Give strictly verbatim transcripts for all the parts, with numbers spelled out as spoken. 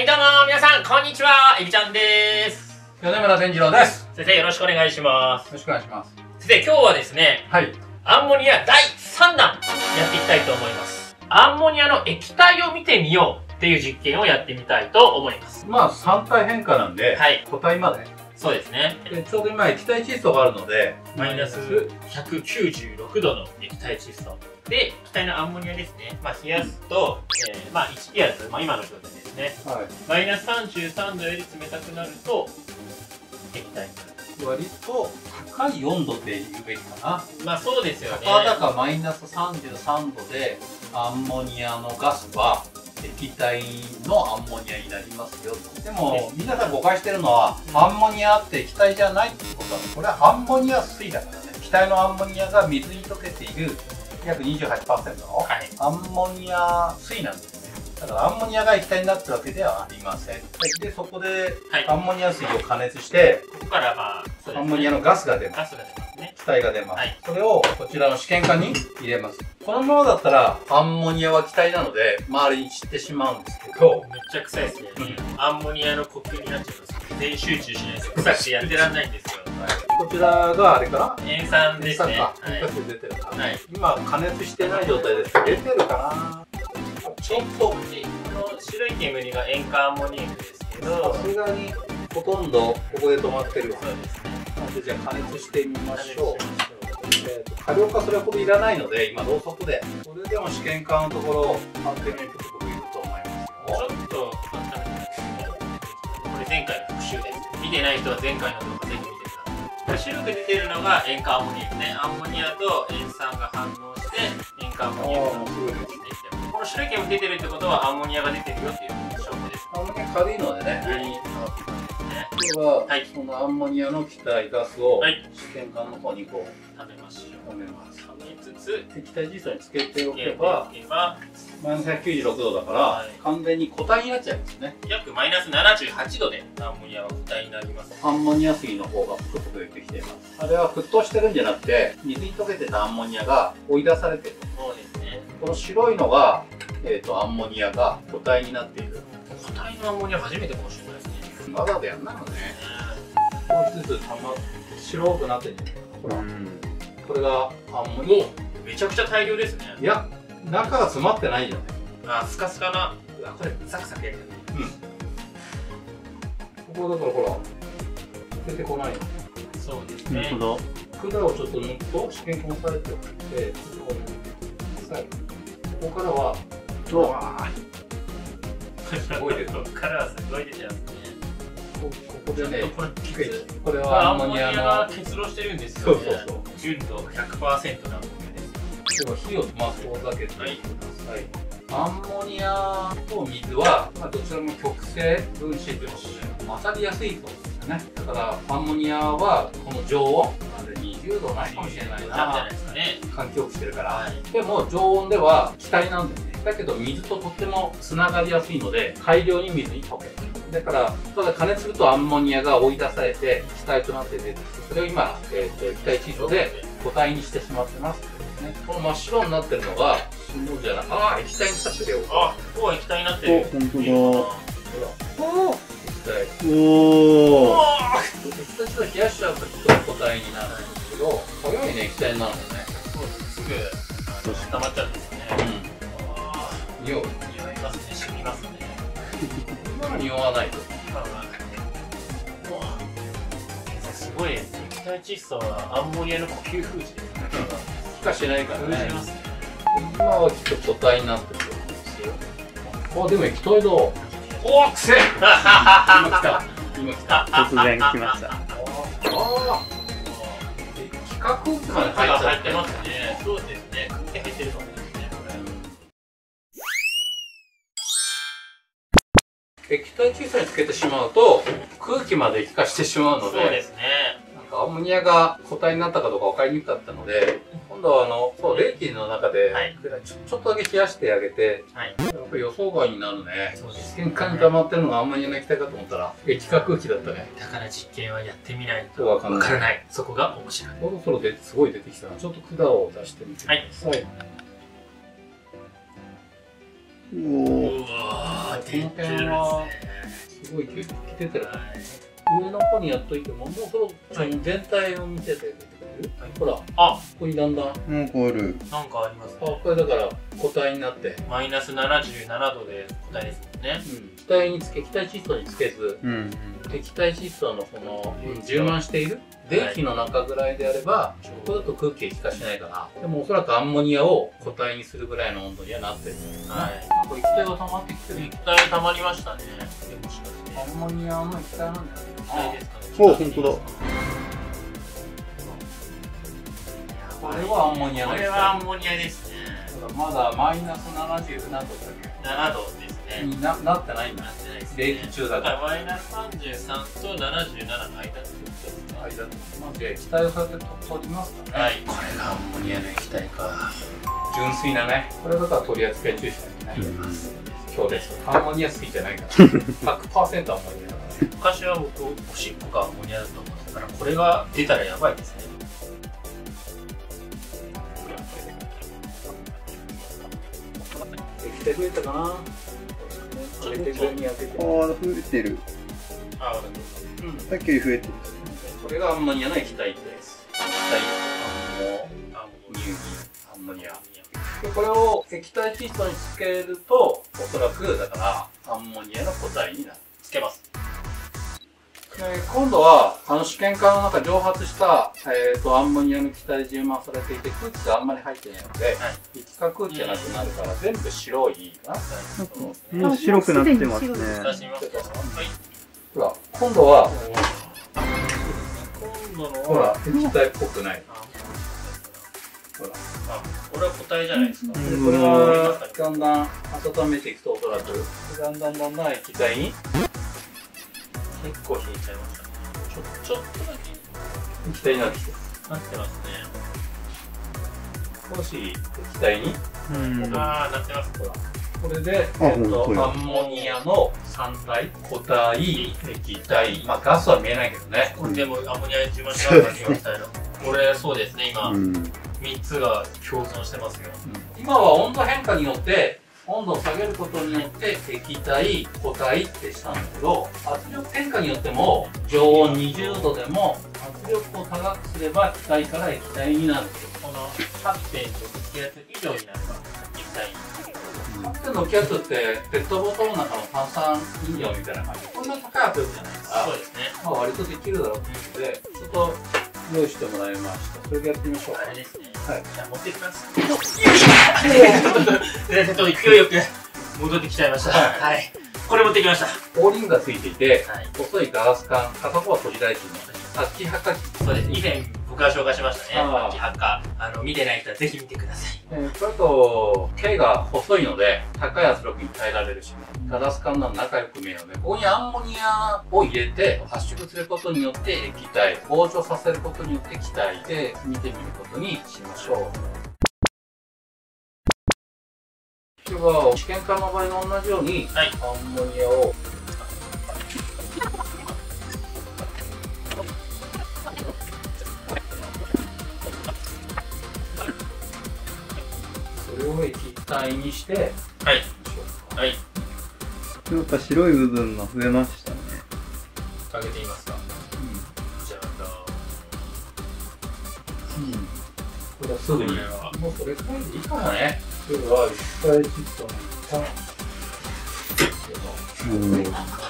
はいどうも皆さんこんにちは、えびちゃんです。 米村善次郎です。 先生よろしくお願いします。 よろしくお願いします。 先生、今日はですね、はい、アンモニアだいさんだんやっていきたいと思います。アンモニアの液体を見てみようっていう実験をやってみたいと思います。 まあ三体変化なんで、はい、固体まで。 そうですね。 でちょうど今液体窒素があるので、 マイナスひゃくきゅうじゅうろくどの液体窒素で液体のアンモニアですね。まあ冷やすと、うん、えー、まあいち気圧、まあ今の状態ですね。はい、マイナスさんじゅうさんどより冷たくなると液体になる。 割と高い温度で言うべきかな。 まあそうですよね。 たかだかマイナスさんじゅうさんどでアンモニアのガスは液体のアンモニアになりますよ。でも皆さん誤解してるのは、うん、アンモニアって液体じゃないってことは、これはアンモニア水だからね。気体のアンモニアが水に溶けている約 にじゅうはちパーセント のアンモニア水なんですね。だからアンモニアが液体になってるわけではありません。でそこでアンモニア水を加熱して、 ここからまあ、 アンモニアのガスが出ます。 ガスが出ますね。気体が出ます。はい、それをこちらの試験管に入れます。このままだったらアンモニアは気体なので周りに散ってしまうんですけど、 めっちゃ臭いですね。うん、アンモニアの呼吸になっちゃいます。全集中しないと臭くてやってらんないんですよ。 はい、こちらがあれかな、 塩酸ですね。 塩酸か。出てるかな。はい、今加熱してない状態ですけど出てるかな。ちょっとこの白い煙が塩化アンモニウムですけど、さすがにほとんどここで止まってる。そうですね。なのでじゃあ加熱してみましょう。えー、と火力はそれほどいらないので今ろうそくで、それでも試験管のところを安定にいくこといると思いますよ。 ちょっと簡単にこれ前回の復習です。見てない人は前回の動画ぜひ見てください。白く出てるのが塩化アンモニウムね。アンモニアと塩酸が反応して塩化アンモニウムが出てきて、この白い煙出てるってことはアンモニアが出てるよっていう証拠です。 アンモニア軽いのでね、上に上がってますね。では、はい、そのアンモニアの気体ガスを試験管の方にこう食べましょう。 食べます。 食べつつ液体窒素につけておけばマイナスひゃくきゅうじゅうろくどだから、はい、完全に固体になっちゃいますね。 約マイナスななじゅうはちどでアンモニアは固体になります。 アンモニア水の方がぷくぷく出てきています。あれは沸騰してるんじゃなくて水に溶けてたアンモニアが追い出されてる。 そうですね。 この白いのが、えー、とアンモニアが固体になっている。 固体のアンモニア初めてかもしれないですね。 まだでやんないのね。少しずつたま白くなってるんじゃないですか。ほら、これがアンモニア。 めちゃくちゃ大量ですね。 いや、中が詰まってないじゃない。 あ、スカスカな。うわ、これサクサクやるよね。 うん。ここだからほら出てこない。 そうですね。 なるほど。管をちょっと抜くと試験管を押さえておいて、ここからはうわーすごいです。ここからはすごい出てますね。 ここでね、 これはアンモニアが結露してるんですよね。そうそうそう。純度 ひゃくパーセント のアンモニアです。 では火をまず遠ざけてください。アンモニアと水は、まあ、どちらも極性分子として混ざりやすいそうですよね。だからアンモニアはこの常温なんでにじゅうどないかもしれないな。環境よくしてるから、はい、でも常温では気体なんですね。だけど水ととってもつながりやすいので大量に水に溶ける。だからただ加熱するとアンモニアが追い出されて気体となって出てきて、それを今、えー、と液体窒素で固体にしてしまってます、ね、この真っ白になってるのが白じゃない、ああ液体になってるよ。 あ、ここは液体になってる。 お、本当だ。ほら、お液体。おお。液体ちょっと冷やしちゃうとちょっと固体になるんですけど、早いね液体になるのね。 そうです。すぐ固まっちゃうんですね。うん。匂う。匂いますね。染みますね。 今の匂わないと。 今のは。すごいです。液体窒素はアンモニアの呼吸封じですね。 気化しないからね。 封じますね。 今はきっと固体になってると思うんですよ。あ、でも液体だ。おお、くせえ。今来た。今来た。 突然来ました。ああ。気化空気まで入ってますね。そうですね。空気入ってるかもですね。 液体窒素につけてしまうと空気まで液化してしまうので、 そうですね。 なんかアンモニアが固体になったかどうか分かりにくかったので、今度はあのそう冷気の中で、はい、ちょ、ちょっとだけ冷やしてあげて、はい、やっぱり予想外になるね。試験管に溜まってるのがアンモニアの液体かと思ったら液化空気だったね。 だから実験はやってみないと分からない。そこが面白い。 そろそろですごい出てきたな。ちょっと管を出してみてください。はい、 うわー、出てるんですね。 すごい勢いで来てたら、上の方にやっといても、もうそろそろ全体を見てて出てくれる、はい、ほら、あ、ここにだんだんなんかある。 なんかありますね。 あ、これだから固体になってマイナスななじゅうななどで固体ですもんね。 うん、気体につけ、気体窒素につけず、 うん、 液体窒素のこの、うん、充満している電気の中ぐらいであれば、これだと空気液化しないから、でもおそらくアンモニアを固体にするぐらいの温度にはなってる。はい。これ液体が溜まってきてる。 液体溜まりましたね。もしかして。 アンモニアの液体なんだよね。 液体ですかね。 お、本当だ。 これはアンモニアの液体。 これはアンモニアですね。 まだマイナスななじゅうななどだけ。 ななどですね。 にななってないんだ。 なってないですね。 冷気中だから。 マイナスさんじゅうさんとななじゅうななの間ってことですね。 間と。まあ、液体をそうやって取りますかね。はい。これがアンモニアの液体か。純粋なね。これだから取り扱い注意しないといけない。今日です。アンモニア水じゃないから。ひゃくパーセント アンモニアだからね。 昔は僕、おしっこがアンモニアだと思ってたから、これが出たらやばいですね。 液体増えたかな。これで上に当てて。 ああ、増えてる。 ああ、 うん。さっきより増えてる。 これがアンモニアの液体です。液体アンモニア、アンモニア。でこれを液体窒素につけると、おそらくだからアンモニアの固体になる。 つけます。 で今度はあの試験管の中蒸発した、えー、とアンモニアの気体充満されていて空気があんまり入ってないので、はい、液化空気がなくなるから全部白いかな。 もう白くなってますね。 ほら今度は今度のほら液体っぽくない。ほら、 あ、これは固体じゃないですか。 これはだんだん温めていくとおそらくだんだんだんだん液体に結構引いちゃいましたね。ちょ、ちょっとだけ液体になってきてなってますね。 少し液体に、 うん、 ああ、なってます。 ほらこれで、えっと、アンモニアのさん体、固体、液体、まあガスは見えないけどね。 これでもアンモニア充満しながら気がしたよ。これそうですね、今、うん、みっつが共存してますよ。 うん、今は温度変化によって温度を下げることによって液体、固体ってしたんだけど、圧力変化によっても常温にじゅうどでも圧力を高くすれば気体から液体になる。 この はちてんろく 気圧以上になれば液体に。 はちてんろく 気圧ってペットボトルの中の炭酸飲料みたいな感じ。こんな高い圧力じゃないから、 そうですね。まあ割とできるだろうということで、ちょっと用意してもらいました。それでやってみましょうか。 あれですね。 はい。 じゃあ持ってきます。よいしょ。ちょっと勢いよく戻ってきちゃいました。はい。これ持ってきました。 オーリングがついていて、細いガラス管、片方は閉じられています。あ、気発火器。 そうです。以前僕が紹介しましたね。気発火。あの、見てない人はぜひ見てください。 えー、それと、径が細いので、高い圧力に耐えられるし、ガラス管なの仲良く見えるので、ここにアンモニアを入れて、発色することによって液体、膨張させることによって気体で見てみることにしましょう。では、試験管の場合と同じように、はい、アンモニアをそれを液体にして、 はい。はい。 なんか白い部分が増えましたね。 かけてみますか。うん。じゃあ、 うん。これはすぐに。もうそれくらいでいいかもね。では、液体窒素の一旦。うん。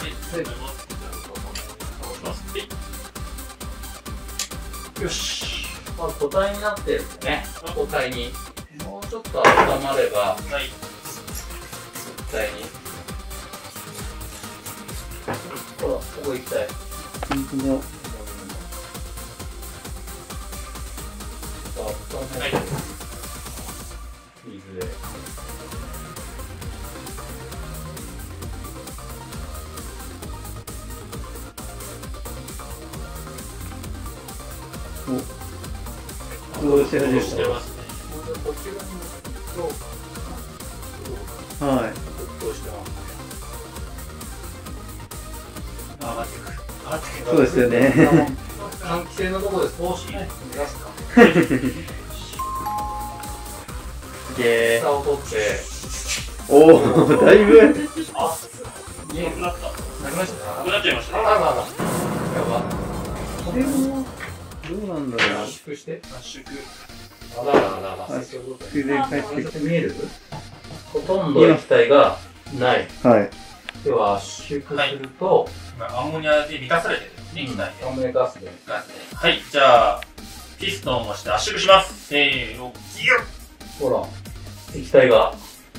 よし。まあ、固体になってるんでね。固体に。もうちょっと温まれば。はい。絶対に。ほら、ここ液体。 本当だ。 はい。水で。 お、どうしてるんですか。 こっち側にもと、 はい。 どうしてます。上がってくる。上がってくる。 そうですよね。 換気扇のところで少し逃がすか。 で、 下を取って。 おお、だいぶ。 あ、見えなくなった。 なりましたなくなっちゃいましたね。 あららら。やば。 これも、どうなんだろう。 圧縮して。 圧縮。 あらららら。 圧縮で帰ってきて見える？ほとんど液体がない。 はい。 では圧縮すると、 今アンモニアで満たされてるんですね、液体で。 アンモニアガスで。 ガスで。はい、じゃあ、ピストンを押して圧縮します。せーの、ギュッ。 ほら、液体が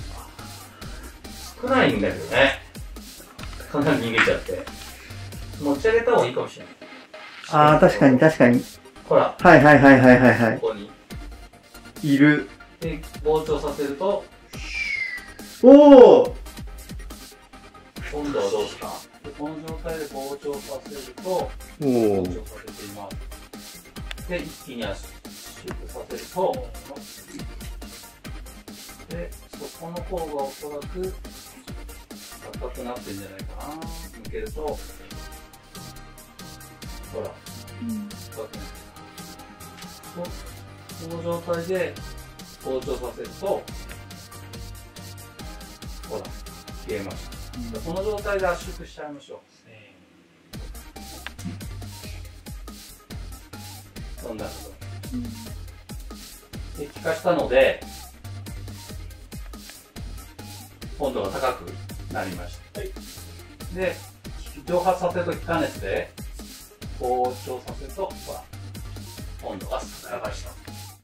少ないんだけどね。かなり逃げちゃって。持ち上げた方がいいかもしれない。 ああ、確かに確かに。 ほら、 はいはいはいはいはいはい。 ここに。 いる。 で、膨張させると、 おお。 温度はどうですか？でこの状態で膨張させると、 お膨お。 張させています。で、一気に圧縮させると、で、そこの方がおそらく赤くなってるんじゃないかな。抜けると、ほら、赤くなってる。この状態で膨張させると、ほら、消えました。この状態で圧縮しちゃいましょう。そんなこと。で、気化したので、温度が高くなりました。はい、で、蒸発させると気化熱で膨張させると、ほら、温度が下がりました。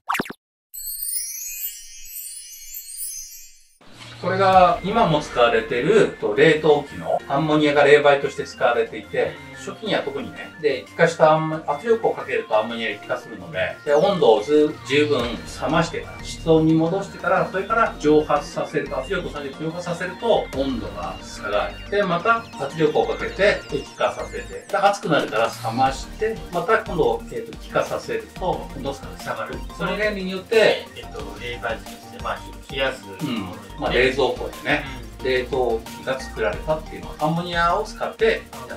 これが今も使われている冷凍機のアンモニアが冷媒として使われていて、初期には特にね、で、気化したアンモ圧力をかけるとアンモニアが気化するので、で温度をず十分冷ましてから、室温に戻してから、それから蒸発させると、圧力を下げて蒸発させると温度が下がる。で、また圧力をかけて気化させて、で熱くなるから冷まして、また今度、えー、と気化させると温度が下がる。その原理によって、 えっと、冷媒として、まあ、冷やすものですね。 まあ、冷蔵庫でね、冷凍機が作られたっていうのはアンモニアを使ってやった。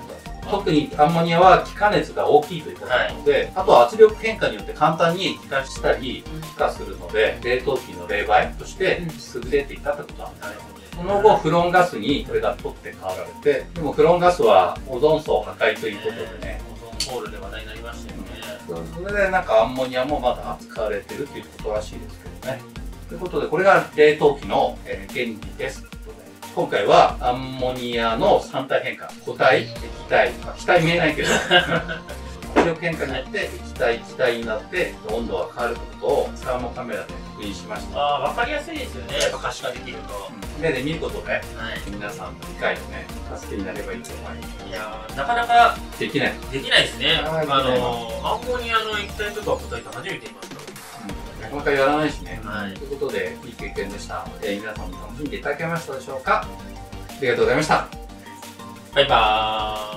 特にアンモニアは気化熱が大きいということなので、はい、あとは圧力変化によって簡単に気化したり気化するので、冷凍機の冷媒として優れていたってことなんですね。その後、フロンガスにこれが取って代わられて、でもフロンガスはオゾン層破壊ということでね、 オゾンホールで話題になりましたよね。 それでなんかアンモニアもまだ使われてるっていうことらしいですけどね。ということで、これが冷凍機の原理です。今回はアンモニアの三体変化、固体、液体、気体見えないけど、圧力変化によって液体、気体になって温度が変わることをサーモカメラで確認しました。 ああ、わかりやすいですよね。やっぱ可視化できると。 目で見ることで、 はい、 皆さんの理解のね、助けになればいいと思います。 いやー、なかなかできない。 できないですね。ああの、アンモニアの液体とか固体って初めて見ました。 なかなかやらないしね。 はい、 ということで、いい経験でした。えー、皆さんも楽しんでいただけましたでしょうか。ありがとうございました。 バイバーイ。